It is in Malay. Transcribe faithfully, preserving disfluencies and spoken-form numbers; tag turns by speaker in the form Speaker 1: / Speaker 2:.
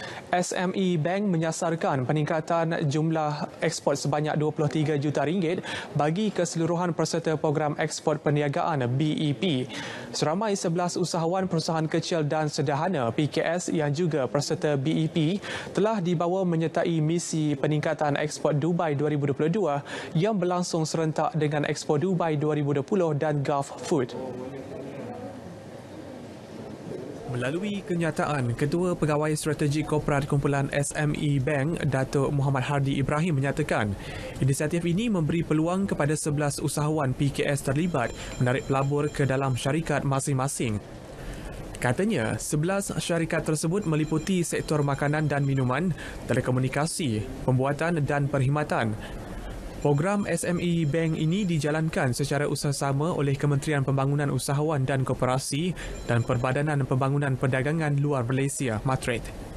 Speaker 1: S M E Bank menyasarkan peningkatan jumlah ekspor sebanyak dua puluh tiga juta ringgit bagi keseluruhan peserta program ekspor perniagaan B E P. Seramai sebelas usahawan perusahaan kecil dan sederhana P K S yang juga peserta B E P telah dibawa menyertai misi peningkatan ekspor Dubai dua ribu dua puluh dua yang berlangsung serentak dengan Expo Dubai dua ribu dua puluh dan Gulf Food. Melalui kenyataan, Ketua Pegawai Strategi Korporat Kumpulan S M E Bank, Datuk Muhammad Hardi Ibrahim menyatakan, inisiatif ini memberi peluang kepada sebelas usahawan P K S terlibat menarik pelabur ke dalam syarikat masing-masing. Katanya, sebelas syarikat tersebut meliputi sektor makanan dan minuman, telekomunikasi, pembuatan dan perkhidmatan. Program S M E Bank ini dijalankan secara usaha-sama oleh Kementerian Pembangunan Usahawan dan Koperasi dan Perbadanan Pembangunan Perdagangan Luar Malaysia, MATRED.